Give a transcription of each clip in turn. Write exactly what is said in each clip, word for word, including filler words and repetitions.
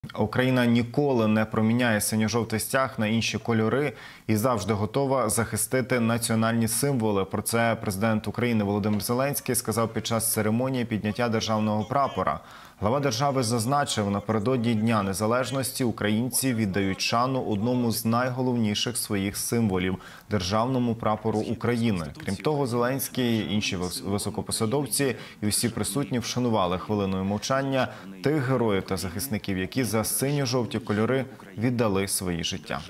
Україна ніколи не проміняє синьо-жовтий стяг на інші кольори і завжди готова захистити національні символи. Про це президент України Володимир Зеленський сказав під час церемонії підняття державного прапора. Глава держави зазначив, напередодні Дня Незалежності українці віддають шану одному з найголовніших своїх символів – державному прапору України. Крім того, Зеленський, інші високопосадовці і усі присутні вшанували хвилиною мовчання тих героїв та захисників, які за синьо-жовті кольори віддали свої життя.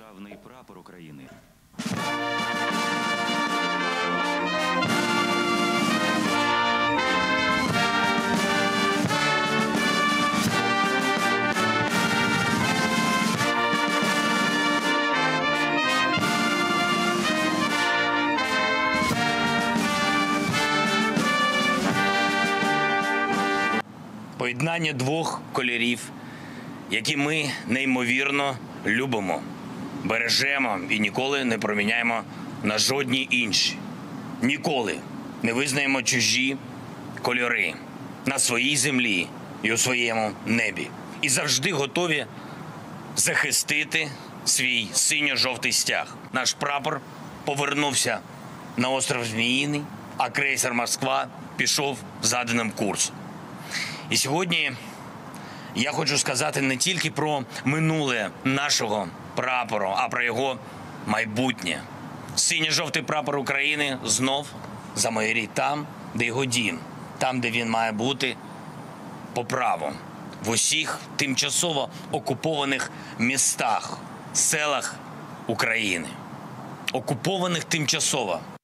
Поєднання двох кольорів, які ми неймовірно любимо, бережемо і ніколи не проміняємо на жодні інші. Ніколи не визнаємо чужі кольори на своїй землі і у своєму небі. І завжди готові захистити свій синьо-жовтий стяг. Наш прапор повернувся на остров Зміїний, а крейсер «Москва» пішов заданим курсом. І сьогодні я хочу сказати не тільки про минуле нашого прапору, а про його майбутнє. Синьо-жовтий прапор України знов замайорить там, де його дім, там, де він має бути по праву. В усіх тимчасово окупованих містах, селах України. Окупованих тимчасово.